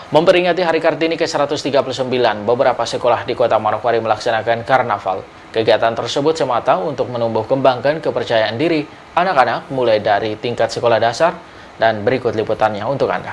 Memperingati Hari Kartini ke-139, beberapa sekolah di Kota Manokwari melaksanakan karnaval. Kegiatan tersebut semata untuk menumbuh kembangkan kepercayaan diri anak-anak mulai dari tingkat sekolah dasar, dan berikut liputannya untuk Anda.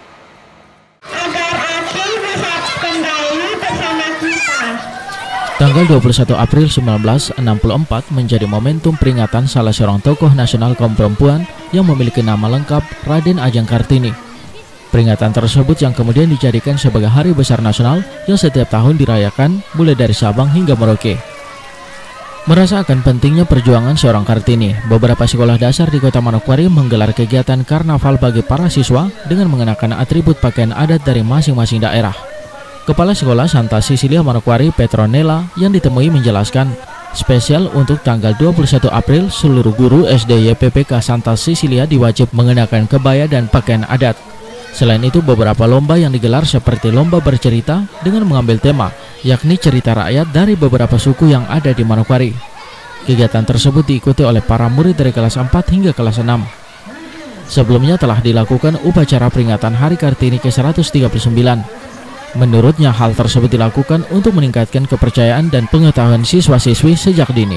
Tanggal 21 April 1964 menjadi momentum peringatan salah seorang tokoh nasional kaum perempuan yang memiliki nama lengkap Raden Ajeng Kartini. Peringatan tersebut yang kemudian dijadikan sebagai hari besar nasional yang setiap tahun dirayakan mulai dari Sabang hingga Merauke. Merasakan pentingnya perjuangan seorang Kartini, beberapa sekolah dasar di Kota Manokwari menggelar kegiatan karnaval bagi para siswa dengan mengenakan atribut pakaian adat dari masing-masing daerah. Kepala Sekolah Santa Cecilia Manokwari, Petronella, yang ditemui menjelaskan, spesial untuk tanggal 21 April, seluruh guru SD YPPK Santa Cecilia diwajib mengenakan kebaya dan pakaian adat. Selain itu, beberapa lomba yang digelar seperti lomba bercerita dengan mengambil tema, yakni cerita rakyat dari beberapa suku yang ada di Manokwari. Kegiatan tersebut diikuti oleh para murid dari kelas 4 hingga kelas 6. Sebelumnya telah dilakukan upacara peringatan Hari Kartini ke-139. Menurutnya, hal tersebut dilakukan untuk meningkatkan kepercayaan dan pengetahuan siswa-siswi sejak dini.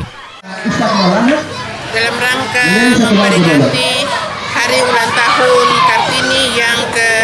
Dalam rangka memperingati Hari Ulang Tahun Kartini yang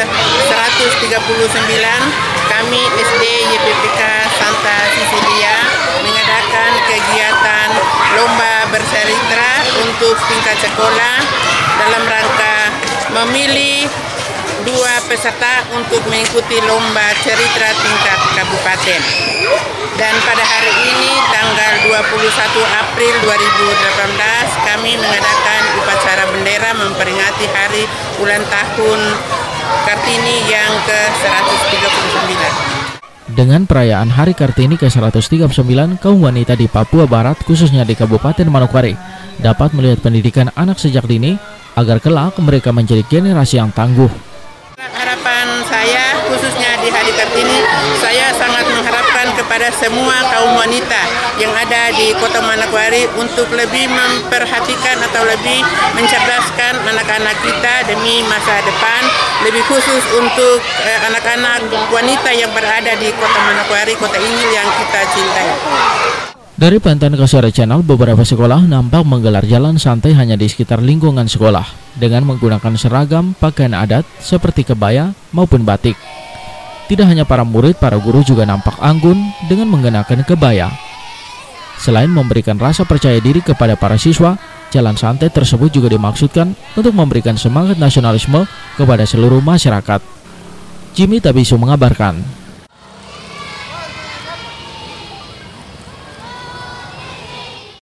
ke-139, kami SD YPPK Santa Cecilia mengadakan kegiatan lomba bercerita untuk tingkat sekolah dalam rangka memilih 2 peserta untuk mengikuti lomba cerita tingkat kabupaten. Dan pada hari ini tanggal 21 April 2018 kami mengadakan upacara bendera memperingati Hari Ulang Tahun Kartini yang ke-139. Dengan perayaan Hari Kartini ke-139, kaum wanita di Papua Barat, khususnya di Kabupaten Manokwari, dapat melihat pendidikan anak sejak dini agar kelak mereka menjadi generasi yang tangguh. Harapan saya khususnya di Hari Kartini, saya sangat mengharapkan kepada semua kaum wanita yang ada di Kota Manokwari untuk lebih memperhatikan atau lebih mencerdaskan anak-anak kita demi masa depan, lebih khusus untuk anak-anak wanita yang berada di Kota Manokwari, kota ini yang kita cintai. Dari pantauan Kasiari Channel, beberapa sekolah nampak menggelar jalan santai hanya di sekitar lingkungan sekolah dengan menggunakan seragam pakaian adat seperti kebaya maupun batik. Tidak hanya para murid, para guru juga nampak anggun dengan mengenakan kebaya. Selain memberikan rasa percaya diri kepada para siswa, jalan santai tersebut juga dimaksudkan untuk memberikan semangat nasionalisme kepada seluruh masyarakat. Jimmy Tabisu mengabarkan.